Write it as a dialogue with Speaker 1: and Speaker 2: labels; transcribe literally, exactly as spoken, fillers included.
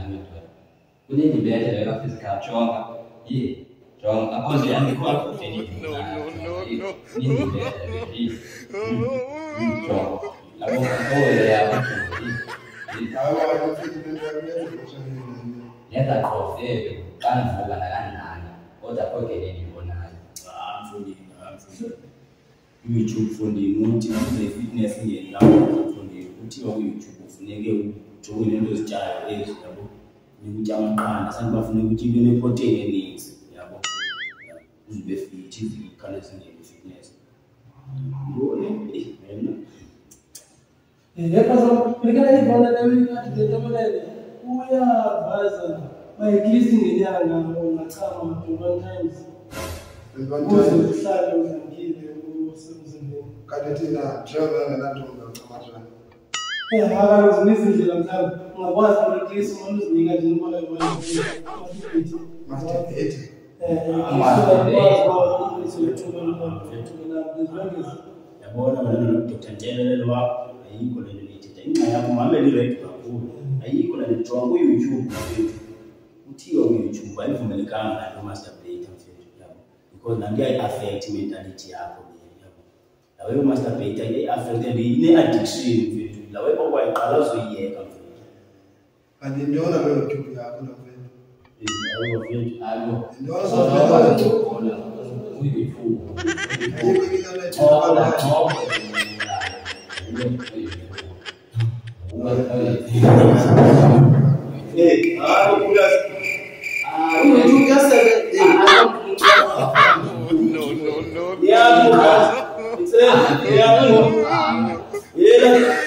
Speaker 1: nami tu. Kuni ni bete le ka physical chonga. Ye. Chonga hapo ndio yani kwa kufini. No no no no. Ni bete. Chonga. La boca todo ya. Hawa kufini ndio Yata kofe kana fuga na kana oda koke nini bona ah mfundi mfundi YouTube fundi muti na fitness ngeni lapho fundi uthiwa ku YouTube ufuneke ujoyine into ezitshayo ezi yabo ukuthi amaqanda sanibafuna ukuthi ibe ne protein eningi yabo uzibe fit izikhala zingeni fitness ngone mina eh yapa so ngikela ibona leyo ngathi Tebelele uya baza by cleansing ngenyanga ungachama one times one uhlale uzangile usemzindeni kanti thina driver nganantombi uchama eh hala uzindlela mhlawumbe ungakwazi ukutisa umuntu uzinika nje imali ebalekile master eighty eh yabona wena noDoctor Tebelele wakho ayikho lento lethita inxa yakho mameli ready kakhulu ayikho la njongo ku YouTube uthiwa ku YouTube ayivumelekanga lo masturbate mfethu yabo because nanti ay affect mentality yakho yabo lawe u masturbate ay affect ine addiction mfethu lawe okwayiqala uzoyiyeka mfethu kanti ndiyona lo YouTube yakho lo mfethu yebo mfethu alo ndiyona sokubona uyifuku ayikho la choma Hey, ah, you guys. Ah, you guys said no, no, no. Yeah, it's a yeah, no. Yeah.